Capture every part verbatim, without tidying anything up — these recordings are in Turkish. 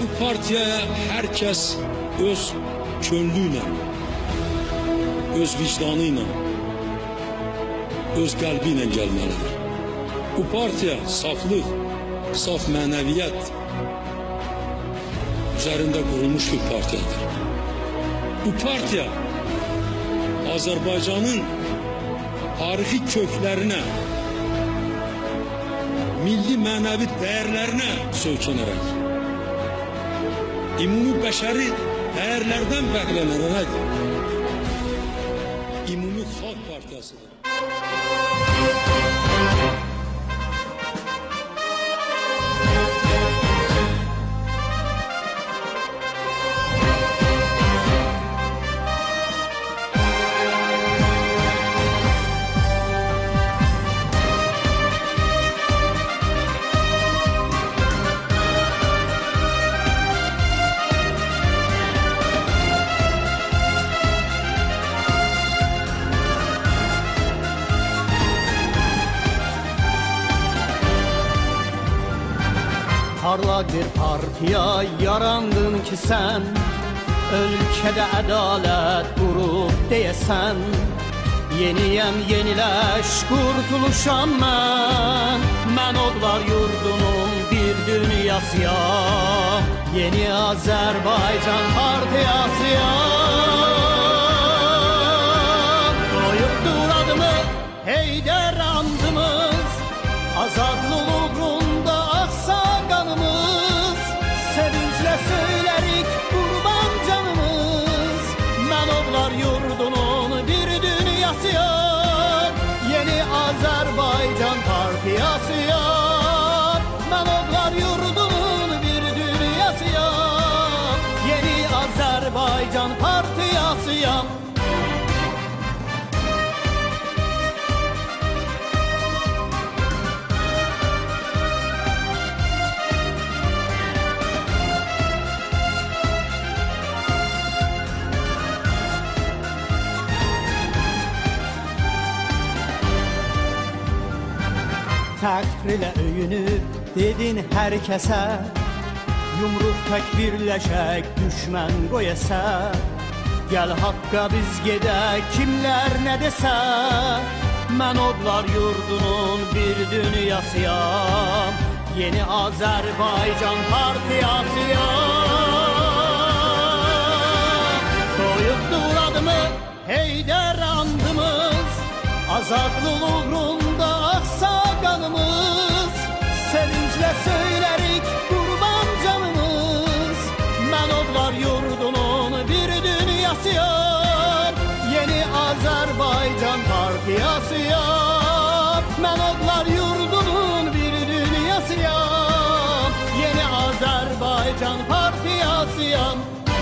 bu partiyaya herkes öz könlüyle, öz vicdanıyla, öz kalbiyle gelmelidir. Bu partiya saflık, saf mənəviyyət üzerinde kurulmuş bir partiyadır. Bu partiya Azerbaycan'ın tarihi köklerine, milli mənəvi değerlerine söykənerek, ümumi bəşəri değerlerden bəhlənərək ümumi xalq partiyasıdır. Parlak bir partiya yarandın ki sen, ülkede adalet kurup deyesen. Yeniyem yenileş kurtuluşam ben, ben odlar yurdunun bir dünyasıyam. Yeni Azerbaycan partiyasıyam. Koyup duradımı Heydər andımız, azadlıq uğrunda aksa kanımız. Sevinçle söylerik kurban canımız, ben odlar yurdunun bir dünyasıyam. Yeni Azerbaycan partiyasıyam. Ben odlar yurdunun bir dünyasıyam. Yeni Azerbaycan partiyasıyam. Fəxr ilə öyünüb dedin hər kəsə, yumruq tək birləşək düşmən qoyəsə. Gəl haqqa biz gedək kimlər nə desə, mən odlar yurdunun bir dünyasıyam. Yeni Azerbaycan partiyasıyam. Koyup duradımı Heydər andımız, azadlıq uğrunda aksa kanımız. Sevinçle söylerik kurban canımız, ben odlar yurdunun bir dünyasıyam. Yeni Azerbaycan partiyasıyam. Ben odlar yurdunun bir dünyasıyam. Yeni Azerbaycan partiyasıyam.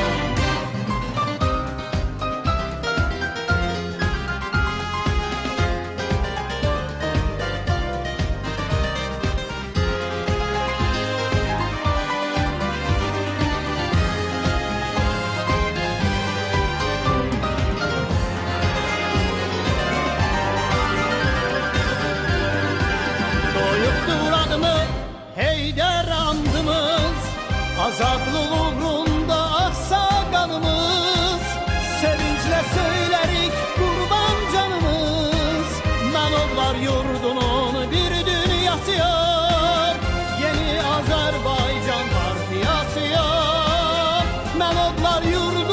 Heydər andımız, azadlıq uğrunda aksa kanımız. Sevinçle söylerik kurban canımız, ben odlar yurdunun bir dünyasıyam. Yeni Azerbaycan partiyasıyam. Ben odlar yurdunun